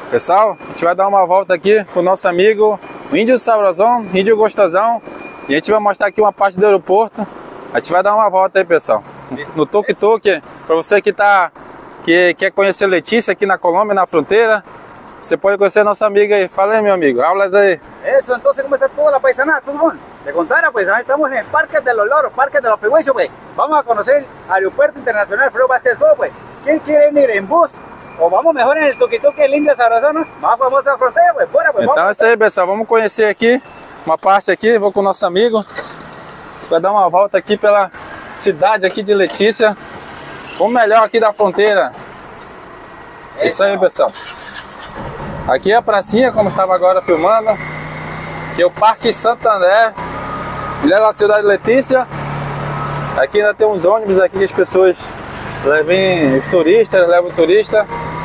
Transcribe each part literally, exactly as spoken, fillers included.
Pessoal, a gente vai dar uma volta aqui com o nosso amigo o Índio Sabrosão, Índio Gostosão. E a gente vai mostrar aqui uma parte do aeroporto. A gente vai dar uma volta aí, pessoal, no tuk-tuk. Para você que, tá, que quer conhecer Letícia aqui na Colômbia, na fronteira, você pode conhecer nossa amiga aí. Fala aí, meu amigo, hablas aí. Eso, entonces, ¿cómo está toda la paisanada? ¿Todo bien? Te contara, pues, estamos en el Parque de los Loros, Parque de los Pehuenchos, pues. Vamos a conocer el Aeropuerto Internacional Alfredo Vázquez Cobo, pues. ¿Quién quiere ir en bus? O vamos mejor en el tuk-tuk, el Índio Sabrosão, ¿no? Más famosa fronteira, pues, bora, pues, Então vamos. é isso aí, pessoal, vamos conhecer aqui uma parte aqui, vou com o nosso amigo. A gente vai dar uma volta aqui pela cidade aqui de Letícia, o melhor aqui da fronteira. É isso aí, pessoal. Aqui é a pracinha, como estava agora filmando, que é o Parque Santo André, leva a cidade de Letícia. Aqui ainda tem uns ônibus aqui que as pessoas levam, os turistas, levam o turista.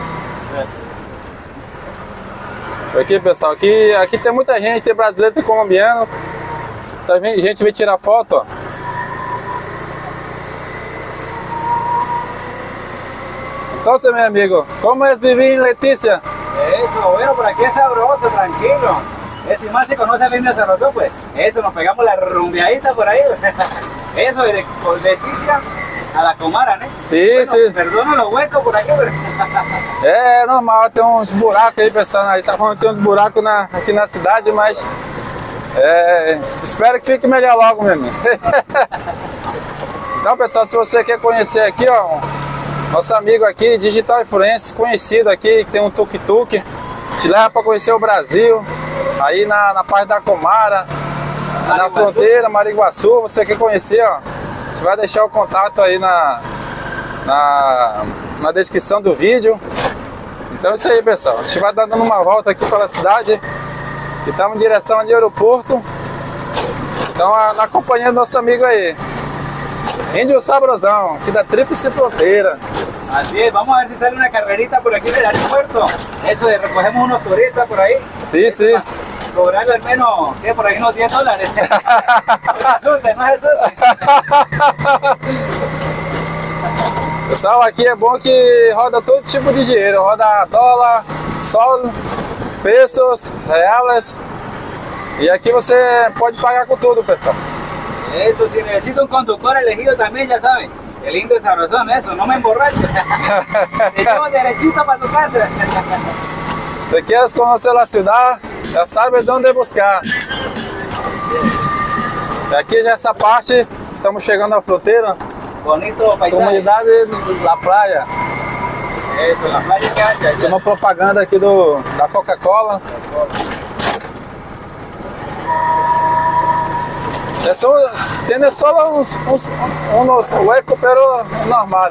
Aqui, pessoal, aqui, aqui tem muita gente, tem brasileiro, tem colombiano. Tá vendo? A gente veio tirar foto, ó. Então, meu amigo, como é viver em Letícia? Eso, bueno, por aquí es sabroso, tranquilo. Es, y más si conoce el Índio Sabrosão, pues. Eso, nos pegamos la rumbeadita por ahí. Eso, de, de Letícia a la Comara, ¿no? Sim, bueno, sim. Perdona los huecos por aqui, pero... É normal, tem uns buracos aí, pessoal. A gente tá falando que tem uns buracos na, aqui na cidade, mas é, espero que fique melhor logo, meu amigo. Então, pessoal, se você quer conhecer aqui, ó, nosso amigo aqui, Digital Influencer, conhecido aqui, que tem um tuk-tuk, te leva para conhecer o Brasil, aí na, na parte da Comara, na fronteira, Mariguaçu. Você quer conhecer, ó, a gente vai deixar o contato aí na, na, na descrição do vídeo. Então é isso aí, pessoal, a gente vai dando uma volta aqui pela cidade, e estamos em direção ao aeroporto. Então, a, na companhia do nosso amigo aí, Índio Sabrosão, aqui da Tríplice Fronteira. Así es, vamos a ver si sale una carrerita por aquí en el aeropuerto. Eso de recogemos unos turistas por ahí. Sí, sí. Cobrarle al menos, ¿qué? Por ahí unos diez dólares. No se asusten, no se asusten. Pessoal, aqui é bom que roda todo tipo de dinheiro. Roda dólar, sol, pesos, reais. E aqui você pode pagar com tudo, pessoal. Eso, si necesita un conductor elegido también, ya saben. El Índio Sabrosão, eso, no me emborracho. Te llevo derechito para tu casa. Se quieres conocer a cidade, já sabe onde buscar. E aqui já essa parte, estamos chegando à fronteira. Bonito paisaje. Comunidade da praia. Eso, la playa que hay allá. Tem uma propaganda aqui do, da Coca-Cola. É só, tem só uns, uns, uns huecos, pero normal.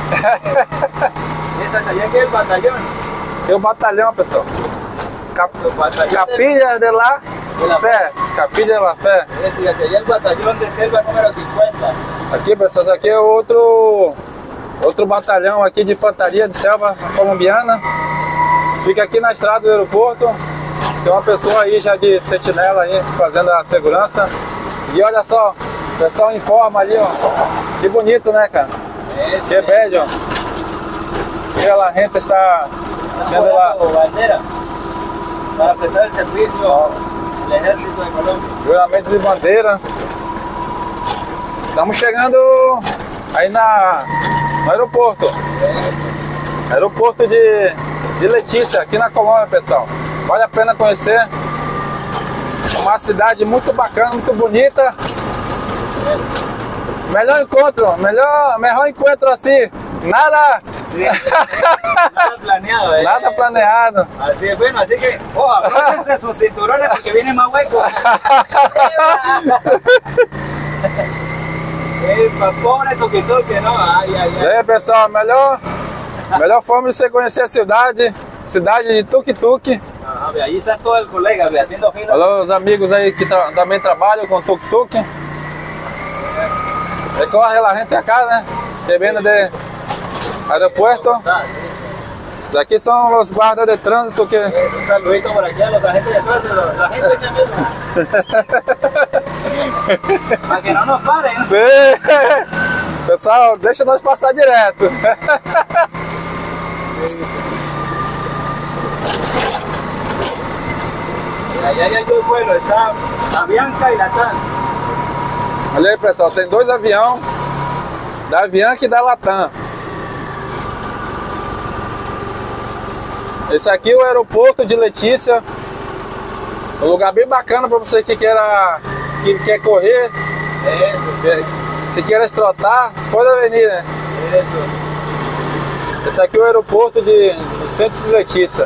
Esa allá que es el batallón. Tem o batalhão, pessoal. Cap, Capilla de la Fé. Capilla de la Fé. Eso, y hacia allá el batallón de selva número cincuenta. Aqui, pessoal, aqui é outro, outro batalhão aqui de infantaria de selva colombiana. Fica aqui na estrada do aeroporto. Tem uma pessoa aí já de sentinela aí fazendo a segurança. E olha só, o pessoal informa ali, ó. Que bonito, né, cara? Eso, Que bello. E a gente está sendo lá. Bandera para prestar el servicio al ejército de Colombia. Juramento de bandeira. Estamos chegando aí na, no aeroporto. Aeroporto de, de Letícia, aqui na Colômbia, pessoal. Vale a pena conhecer. Uma cidade muito bacana, muito bonita. Melhor encontro, melhor, melhor encontro assim. Nada, Nada planeado, ¿eh? nada planeado. Así es, bueno, así que, ojo, abróchense sus cinturones porque viene más hueco. Epa, pobre tuk-tuk, não? Ai, ai, E ai. aí, pessoal, melhor, melhor forma de você conhecer a cidade, cidade de tuk-tuk. Ah, ve, ahí están todos los colegas, ve, haciendo fila. Olha os amigos aí que tra também trabalham com tuk-tuk. Recorre lá, gente acá, né? Que viene de aeropuerto. Ah, sí. Aqui são os guardas de trânsito que... Un saludito por aquí a los agentes de tránsito, la gente que mismo. Para que no nos paren. Pessoal, deixa nós passar direto. Allá hay dos vuelos, está a Bianca e Latam. Olha aí, pessoal, tem dois aviões, da Avianca e da Latam. Esse aqui é o aeroporto de Letícia, um lugar bem bacana para você que quer, que quer correr, é, se quer estrotar, pode vir, né? Isso. Esse aqui é o aeroporto de, do centro de Letícia.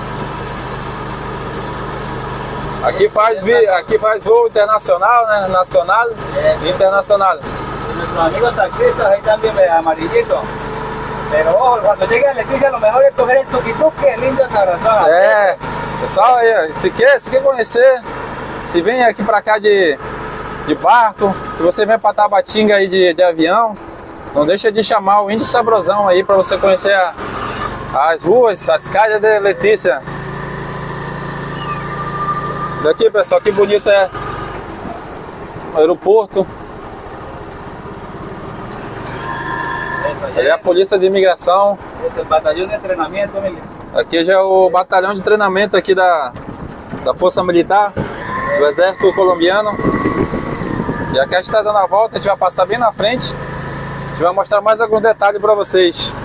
Aqui faz, vi, aqui faz voo internacional, né? Nacional e internacional. Nuestros amigos taxistas ahí también me amarillito. Pero ojo, cuando llegue a Letícia, lo mejor es coger el tuk-tuk, que é lindo essa razão. É, pessoal aí, se quer, se quer conhecer, se vem aqui pra cá de, de barco, se você vem pra Tabatinga aí de, de avião, não deixa de chamar o Índio Sabrosão aí pra você conhecer a, as ruas, as calles de Letícia. Daqui, pessoal, que bonito é o aeroporto. Ali é a polícia de imigração. Esse é o batalhão de treinamento militar. Aqui já é o batalhão de treinamento aqui da, da Força Militar, do Exército Colombiano. E aqui a gente está dando a volta, a gente vai passar bem na frente. A gente vai mostrar mais alguns detalhes para vocês.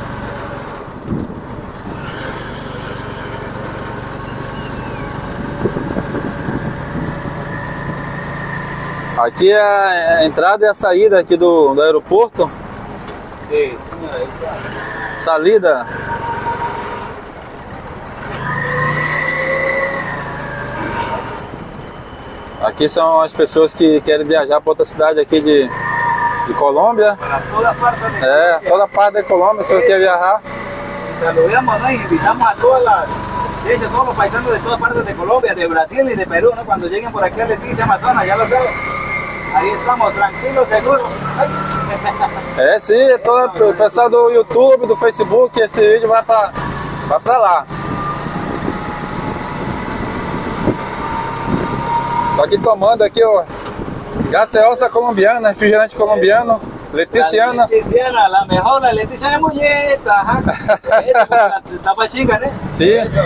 Aqui é a entrada e a saída aqui do, do aeroporto. Sim, Salida. Aqui são as pessoas que querem viajar para outra cidade aqui de, de Colômbia. para toda parte de É, toda parte da Colômbia, se você quer viajar. Saludamos, ¿no? Y invitamos a todas las, de hecho, todos los paisanos de todas partes de Colombia, de Brasil y de Perú, ¿no? Cuando lleguen por aquí a Letícia, Amazonas, ya lo saben. Aí estamos tranquilos, seguros. Ai. É, sim, todo o pessoal do YouTube, do Facebook, esse vídeo vai pra, vai pra lá. Tô aqui tomando aqui, ó, gaseosa colombiana, refrigerante colombiano, leticiana. Leticiana, la mejor, la Leticiana Muñeta, ajá. Eso, la Tabatinga, ¿no? Sí. Eso.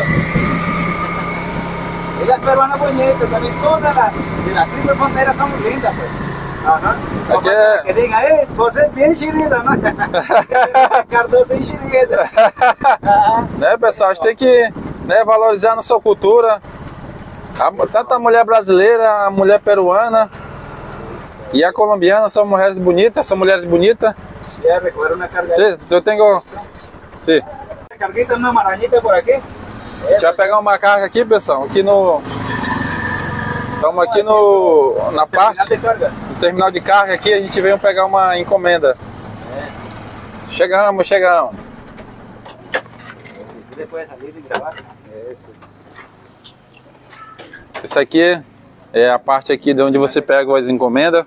Y las peruanas Muñetas, también todas las de las triple fronteras son muy lindas, pues. Ajá. Aqui é... Que diga, eh, você é bem xerida, né? Cardoso e xerida. Né, pessoal, a gente tem que, né, valorizar a nossa cultura. A, tanto a mulher brasileira, a mulher peruana e a colombiana são mulheres bonitas, são mulheres bonitas. Ya recoger una carga. Sí, eu tenho... Sim. Carguita, uma maranhita por aqui. A gente vai pegar uma carga aqui, pessoal, aqui no... Estamos aqui no... na parte... no terminal de carga aqui, a gente veio pegar uma encomenda. Chegamos, chegamos. Isso aqui é a parte aqui de onde você pega as encomendas.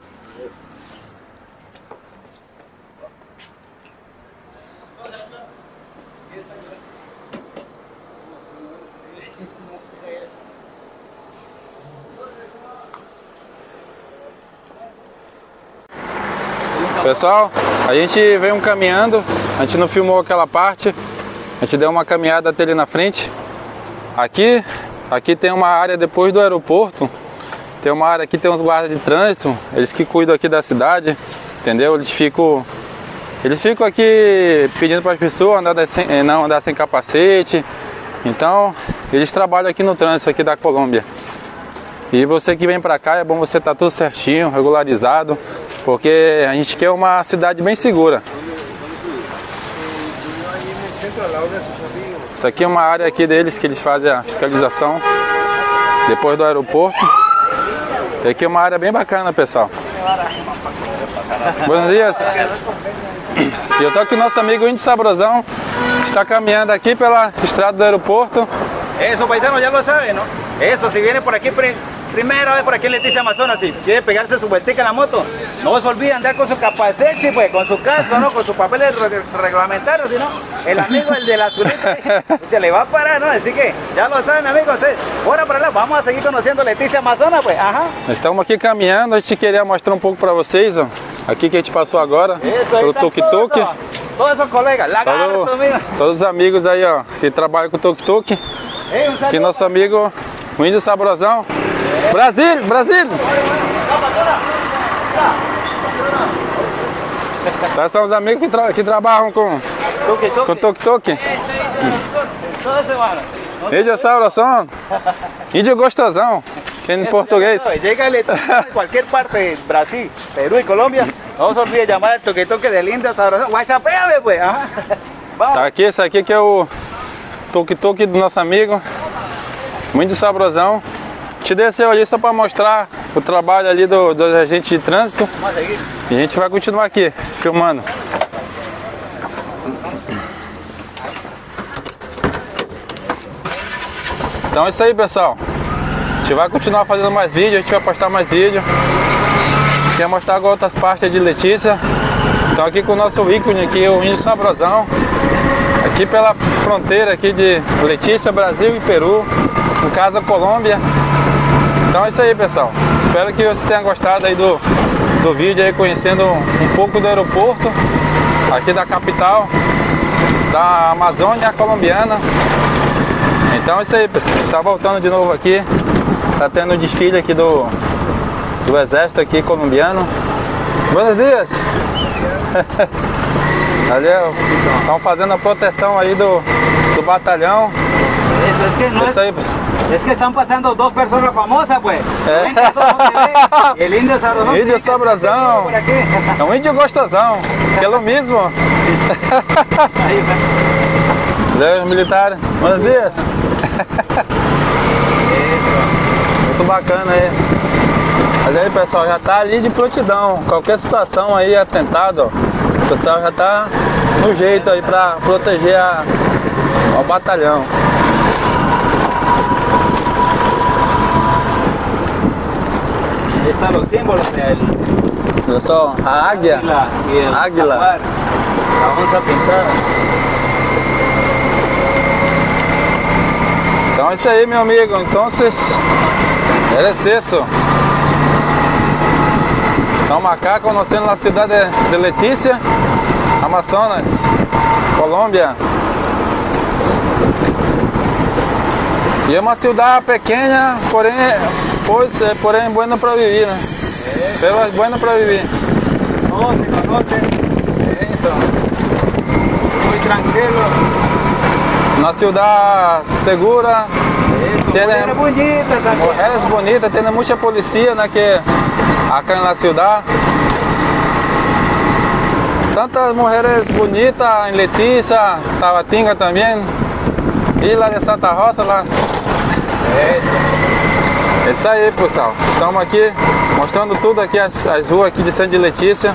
Pessoal, a gente veio caminhando, a gente não filmou aquela parte, a gente deu uma caminhada até ali na frente. Aqui, aqui tem uma área depois do aeroporto, tem uma área aqui, tem uns guardas de trânsito, eles que cuidam aqui da cidade, entendeu? Eles ficam, eles ficam aqui pedindo para as pessoas andar sem, não andar sem capacete, então eles trabalham aqui no trânsito aqui da Colômbia. E você que vem para cá, é bom você estar tudo certinho, regularizado, porque a gente quer uma cidade bem segura. Isso aqui é uma área aqui deles que eles fazem a fiscalização depois do aeroporto. E aqui é uma área bem bacana, pessoal. Bom dias. E eu tô aqui com o nosso amigo Índio Sabrosão, está caminhando aqui pela estrada do aeroporto. Eso, paisanos, ya lo saben, ¿no? Eso, si viene por aquí, primera vez por aquí en Letícia, Amazonas, si quiere pegarse su vueltica en la moto, no se olvide andar con su capacete, pues, con su casco, ¿no? Con sus papeles re reglamentarios, ¿no? El amigo, el de la azulita, se le va a parar, ¿no? Así que, ya lo saben, amigos, ustedes, bora para lá, vamos a seguir conociendo Letícia, Amazonas, pues, ajá. Estamos aqui caminhando, a gente queria mostrar um pouco para vocês, ó, aqui que a gente passou agora, pelo tuk-tuk. Todos os colegas, lagarto, Todo, amigo. todos os amigos aí, ó, que trabalham com tuk-tuk. Aqui nosso amigo, o Índio Sabrosão. Brasil, Brasil! Esses são os amigos que, tra que trabalham com com tuk-tuk. Índio sabroso, índio gostosão, em português. Llega de cualquier parte de Brasil, Perú y Colombia, no se olvide llamar el tuk-tuk del indio sabroso. Guachapéame, pues. Tá aqui, esse aqui que é o tuk-tuk do nosso amigo, muito sabrosão. Te desceu ali só para mostrar o trabalho ali do, do agente de trânsito. E a gente vai continuar aqui, filmando. Então é isso aí, pessoal. A gente vai continuar fazendo mais vídeos, a gente vai postar mais vídeos. A gente vai mostrar agora outras partes de Letícia. Então aqui com o nosso ícone aqui, o índio sabrosão. Aqui pela fronteira aqui de Letícia, Brasil e Peru. No caso, Colômbia. Então é isso aí, pessoal. Espero que você tenha gostado aí do, do vídeo aí, conhecendo um pouco do aeroporto aqui da capital da Amazônia colombiana. Então é isso aí, pessoal. Está voltando de novo aqui. Está tendo um desfile aqui do, do exército aqui colombiano. Buenos dias! Valeu! Estão fazendo a proteção aí do, do batalhão. Eso es que no Isso aí, pessoal. Es que están pasando dos personas famosas, pues. É. El indio sabrosão. Índio sabrosão. É um índio gostosão. Que é o mesmo. Valeu, militar. Buenos dias. Muito bacana aí. Olha aí, pessoal, já tá ali de prontidão. Qualquer situação aí, atentado, ó, o pessoal já tá no jeito aí para proteger a, o batalhão. Ahí están los símbolos de él. Pessoal, a águia, y el águila. jaguar, la onza pintada. Então é isso aí, meu amigo. Então, é isso. Estamos acá conhecendo a cidade de Letícia, Amazonas, Colômbia. E é uma cidade pequena, porém, pois, é, porém bueno para viver, né? É. Pero é bueno para viver. Conoce, conoce. Eso. Muy tranquilo. Uma cidade segura. Eso. Tem Mujeres bonitas también. mulheres bonitas, tem muita polícia, né, que acá na cidade. Tantas mulheres bonitas em Letícia, Tabatinga também. E lá de Santa Rosa, lá. É isso aí, pessoal. Estamos aqui mostrando tudo aqui, as, as ruas aqui de Santa Letícia.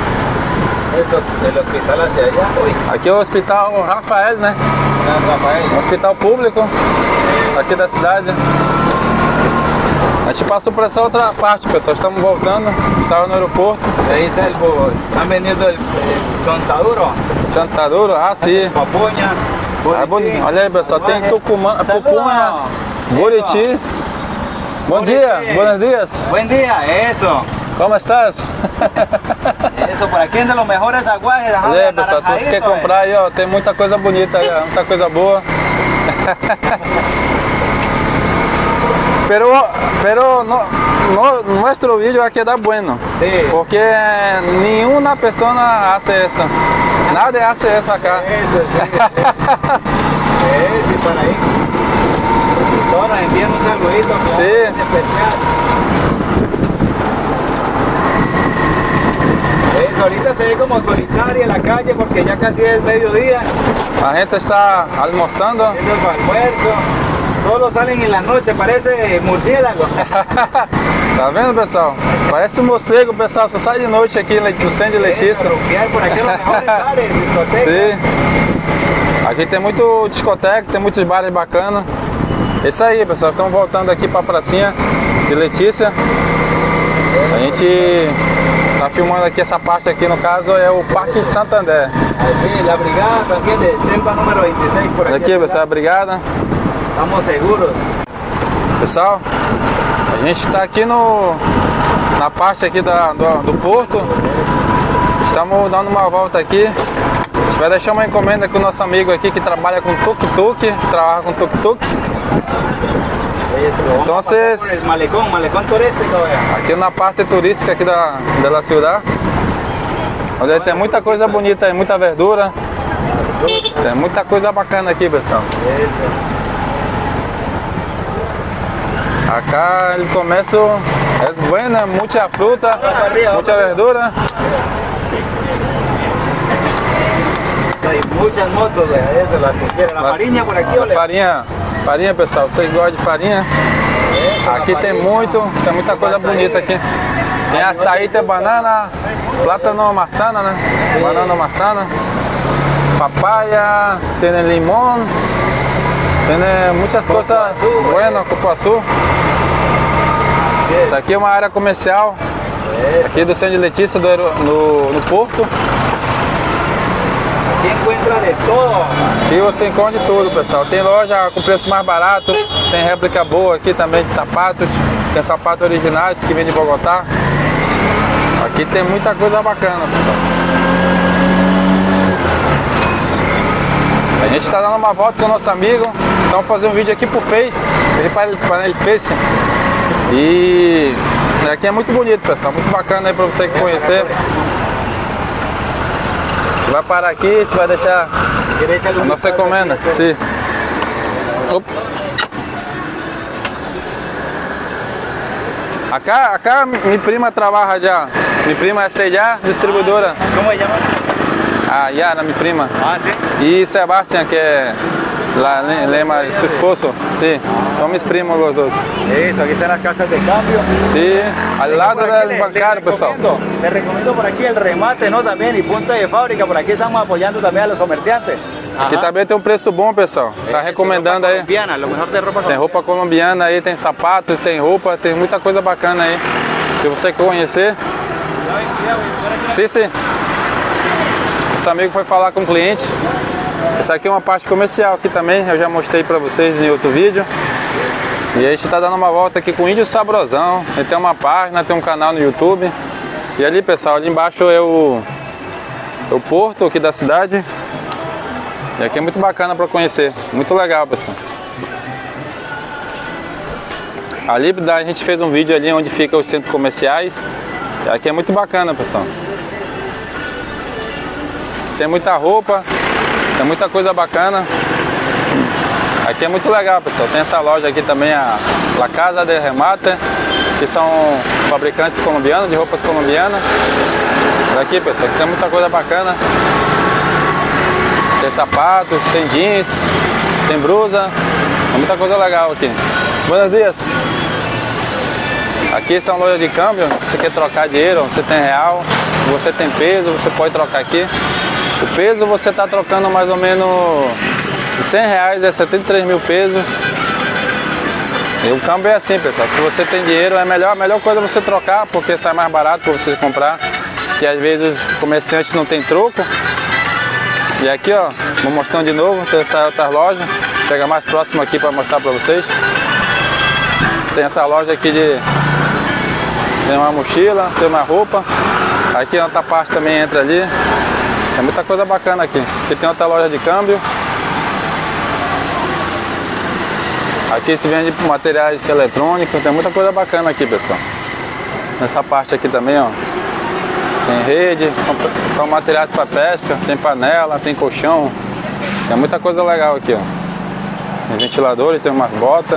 Aqui é o Hospital Rafael, né? Um hospital público aqui da cidade. A gente passou por essa outra parte, pessoal. Estamos voltando. Estava no aeroporto. Ahí está el bobo. Están vendiendo el, el chontaduro. Chontaduro, ah, sim. Papunha. Ah, boni- olha aí, pessoal. Tem Tucumã, Pupunha, Buriti. Bom dia, buenos dias. Buen día, eso. Como estás? Eso, por aquí de los mejores aguajes. Olha aí, pessoal. Se você quer comprar aí, ó, tem muita coisa bonita aí, ó, muita coisa boa. Pero, pero no, no, nuestro vídeo va a quedar bueno. Sí. Porque nenhuma pessoa hace eso. Nadie hace eso acá. Eso, sí. Sí, por ahí. Todos nos envían un saludito. Sí. Especial. Eso, ahorita se ve como solitaria la calle porque ya casi es mediodía. A gente está almoçando. Haciendo su almuerzo. Solo salen en la noche, parece murciélago. Tá vendo, pessoal? Parece um morcego, pessoal. Só sai de noite aqui no centro de Letícia. Por aqui los mejores bares, discotecas. Sim. Aqui tem muito discoteca, tem muitos bares bacanas. É isso aí, pessoal. Estamos voltando aqui para a pracinha de Letícia. A gente tá filmando aqui essa parte aqui, no caso é o Parque Santander. Así, la brigada también de Selva número vinte e seis por aqui. Aqui, pessoal, obrigada. Estamos seguros. Pessoal, a gente está aqui no, na parte aqui da, do, do porto. Estamos dando uma volta aqui. A gente vai deixar uma encomenda com o nosso amigo aqui que trabalha com tuk-tuk, trabalha com tuk-tuk. Entonces, el malecón, malecón turístico, vea. aqui na parte turística aqui da, da cidade, onde tem muita coisa bonita aí, muita verdura. Tem muita coisa bacana aqui, pessoal. Acá el comercio es bueno, mucha fruta, mucha verdura. Hay muchas motos, vea, eso, las que quieren. La farinha por aqui, olha. Farinha, farinha, pessoal, vocês gostam de farinha? Aqui tem muito, tem muita coisa bonita aqui. Tem açaí, tem banana, plátano maçana, né? Banana maçana, papaya, tem limão, tem muitas coisas buenas, cupuaçu. Isso aqui é uma área comercial, aqui do centro de Letícia, do, no, no Porto. Aqui encontra de todo. Aqui você encontra de tudo, pessoal. Tem loja com preço mais barato, tem réplica boa aqui também de sapatos, tem sapatos originais que vem de Bogotá. Aqui tem muita coisa bacana, pessoal. A gente está dando uma volta com o nosso amigo, então vamos fazer um vídeo aqui pro Face, para ele Face. E aqui é muito bonito, pessoal, muito bacana aí para você conhecer. A gente vai parar aqui, a gente vai deixar a nossa encomenda. Sim. Opa. Acá, acá mi prima trabaja ya. Mi prima es ella, distribuidora. ¿Cómo se llama? Ah, Yara, mi prima. Ah, sí. Y Sebastián, que es la lema de su esposo. Sí, son mis primos los dos. Eso, aquí están las casas de cambio. Sí, al lado del le, bancario, le pessoal. Les recomiendo por aquí el remate, ¿no? También, y punto de fábrica. Por aquí estamos apoyando también a los comerciantes. Aqui Ajá. também tem um preço bom, pessoal. Tá É, recomendando aí. Colombiana, lo mejor de roupa Tem roupa colombiana aí, tem sapatos, tem roupa, tem muita coisa bacana aí. Se você conhecer. Sim, sim. Nosso amigo foi falar com o cliente. Essa aqui é uma parte comercial aqui também, eu já mostrei para vocês em outro vídeo. E a gente está dando uma volta aqui com o Índio Sabrosão. Ele tem uma página, tem um canal no YouTube. E ali, pessoal, ali embaixo é o, é o porto aqui da cidade. E aqui é muito bacana para conhecer, muito legal, pessoal. Ali a gente fez um vídeo ali onde fica os centros comerciais. E aqui é muito bacana, pessoal. Tem muita roupa, tem muita coisa bacana. Aqui é muito legal, pessoal. Tem essa loja aqui também, a La Casa de Remate, que são fabricantes colombianos, de roupas colombianas. Aqui, pessoal, aqui tem muita coisa bacana. Tem sapatos, tem jeans, tem blusa, tem muita coisa legal aqui. Buenos dias. Aqui são lojas de câmbio, você quer trocar dinheiro, você tem real, você tem peso, você pode trocar aqui. O peso você está trocando mais ou menos de cem reais, é setenta e três mil pesos. E o câmbio é assim, pessoal, se você tem dinheiro é melhor, a melhor coisa é você trocar, porque sai mais barato para você comprar. E às vezes os comerciantes não tem troco. E aqui, ó, vou mostrando de novo, tem essa outra loja, vou pegar mais próximo aqui para mostrar para vocês. Tem essa loja aqui de... tem uma mochila, tem uma roupa. Aqui outra parte também entra ali. Tem muita coisa bacana aqui. Aqui tem outra loja de câmbio. Aqui se vende materiais eletrônicos, tem muita coisa bacana aqui, pessoal. Nessa parte aqui também, ó. Tem rede, são, são materiais para pesca, tem panela, tem colchão. Tem muita coisa legal aqui, ó. Tem ventiladores, tem umas botas.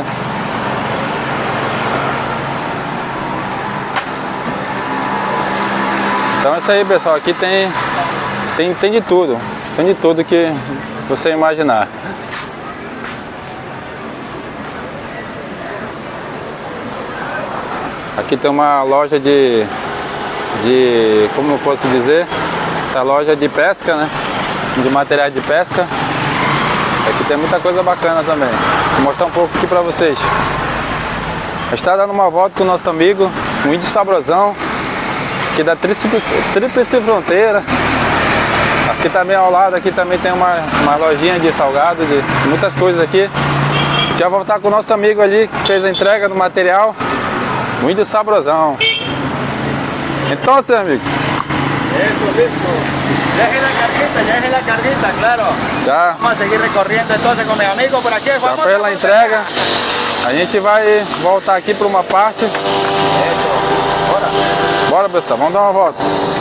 Então é isso aí, pessoal. Aqui tem, tem, tem de tudo. Tem de tudo que você imaginar. Aqui tem uma loja de, de, como eu posso dizer, essa loja de pesca, né? De materiais de pesca. Aqui tem muita coisa bacana também. Vou mostrar um pouco aqui para vocês. A gente está dando uma volta com o nosso amigo, o Índio Sabrosão, aqui da Tríplice Fronteira. Aqui também ao lado, aqui também tem uma, uma lojinha de salgado, de muitas coisas aqui. A gente vai voltar com o nosso amigo ali, que fez a entrega do material. O Índio Sabrosão. Então, seu amigo. Eso, listo. Ya es la carguita, ya es la carguita, claro. Já. Vamos a seguir recorriendo entonces con mi amigo por aquí. Já fez a entrega. A gente vai voltar aqui para uma parte. Bora. Bora, pessoal, vamos dar uma volta.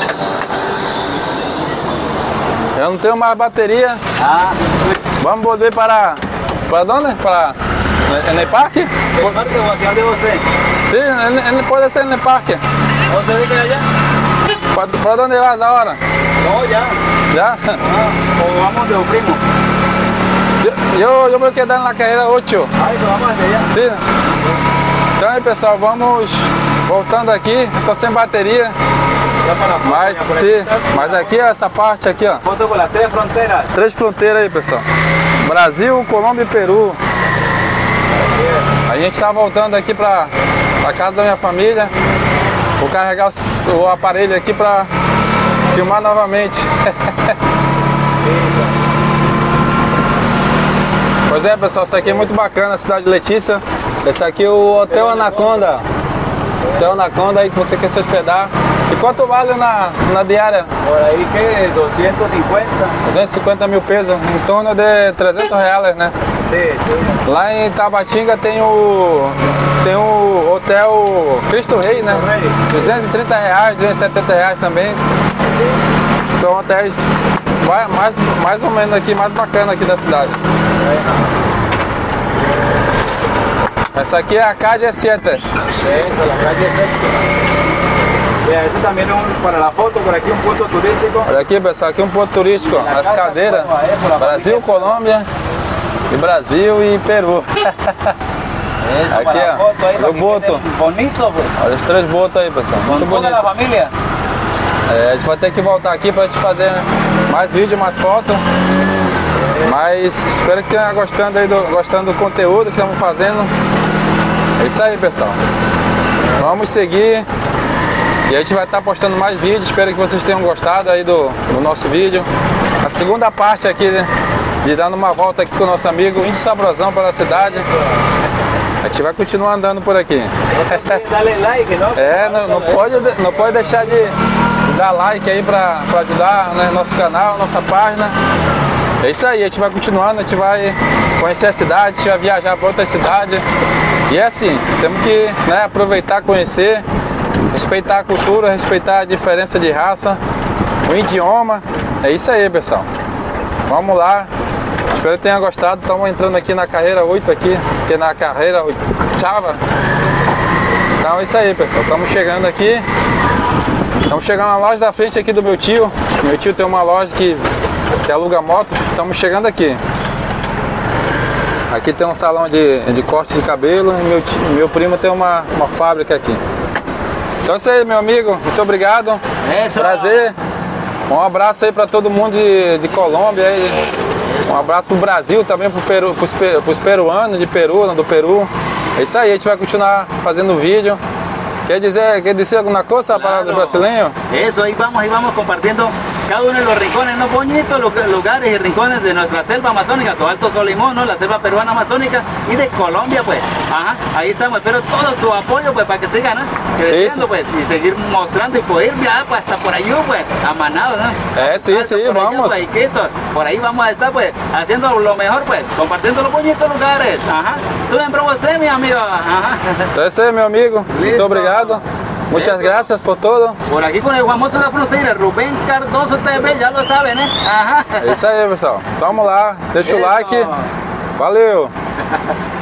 Eu não tenho mais bateria. Ah, vamos voltar para... ¿Para onde? Para... ¿En el parque? ¿el parque o hacia dónde usted? Sí, en, en, puede ser en el parque. ¿Dónde dice allá? ¿Para, ¿Para dónde vas ahora? No, ya. ¿Ya? Ah, o vamos de primo. Yo, yo, yo me voy a quedar en la carreira oito. Ah, então vamos hacia allá. Sim. Então aí, pessoal, vamos voltando aqui. Estou sem bateria. Mas, sim, mas aqui, ó, essa parte aqui, ó. Foto com as três fronteiras. Três fronteiras aí, pessoal. Brasil, Colômbia e Peru. A gente está voltando aqui para a casa da minha família. Vou carregar o, o aparelho aqui para filmar novamente. Pois é, pessoal, isso aqui é muito bacana, a cidade de Letícia. Esse aqui é o Hotel Anaconda. Hotel Anaconda aí que você quer se hospedar. E quanto vale na, na diária? Por aí que duzentos e cinquenta. duzentos e cinquenta mil pesos, em torno de trezentos reais, né? Sim, sim. Lá em Tabatinga tem o tem o Hotel Cristo Rei, né? duzentos e trinta reais, duzentos e setenta reais também. São hotéis mais, mais ou menos aqui, mais bacana aqui da cidade. Essa aqui é a calle sete. Essa, a calle sete. Este também é um, para a foto, por aqui um ponto turístico. Olha aqui, pessoal, aqui um ponto turístico, as cadeiras, Brasil, Colômbia, e Brasil e Peru. Isso, aqui, ó, o boto. Bonito, olha os três botos aí, pessoal, muito bonito. Toda a família. É, a gente vai ter que voltar aqui para a gente fazer mais vídeo, mais foto. Mas espero que tenha gostando aí do, gostando do conteúdo que estamos fazendo. É isso aí, pessoal. Vamos seguir. E a gente vai estar postando mais vídeos, espero que vocês tenham gostado aí do, do nosso vídeo. A segunda parte aqui, né, de dando uma volta aqui com o nosso amigo Índio Sabrosão pela cidade. A gente vai continuar andando por aqui. Dale like, não? É, não, não, pode, não pode deixar de, de dar like aí para ajudar, né, nosso canal, nossa página. É isso aí, a gente vai continuando, a gente vai conhecer a cidade, a gente vai viajar para outra cidade. E é assim, temos que, né, aproveitar, conhecer. Respeitar a cultura, respeitar a diferença de raça, o idioma. É isso aí, pessoal. Vamos lá. Espero que tenha gostado. Estamos entrando aqui na carreira oito aqui, que é na carreira oitava. Então é isso aí, pessoal. Estamos chegando aqui. Estamos chegando na loja da frente aqui do meu tio. Meu tio tem uma loja que, que aluga motos. Estamos chegando aqui. Aqui tem um salão de, de corte de cabelo. E meu, tio, meu primo tem uma, uma fábrica aqui. Então é isso aí, meu amigo, muito obrigado, é, prazer, um abraço aí para todo mundo de, de Colômbia, aí. Um abraço pro Brasil também, pro Peru, pros, pros peruanos de Peru, do Peru. É isso aí, a gente vai continuar fazendo vídeo. Quer dizer, quer dizer alguma coisa, claro, para o brasileiro? Isso, aí vamos, aí vamos compartiendo cada uno de los rincones, ¿no? Bonitos lugares y rincones de nuestra selva amazónica, todo Alto Solimón, ¿no? La selva peruana amazónica y de Colombia, pues. Ajá, ahí estamos, espero todo su apoyo, pues, para que sigan, ¿no? Creciendo, sí, pues, y seguir mostrando y poder viajar, pues, hasta por allí, pues, a Manado, ¿no? Eh, sí, hasta sí, vamos. Allá, pues, por ahí vamos a estar, pues, haciendo lo mejor, pues, compartiendo los bonitos lugares. Ajá, tú en você, mi amigo. Ajá. Então é isso aí, meu amigo. Listo. Muito obrigado. Muchas gracias por todo. Por aquí con el famoso da fronteira, Rubén Cardoso T V, já lo sabe, né? Ajá. É isso aí, pessoal. Vamos lá, deixa Isso. o like. Valeu!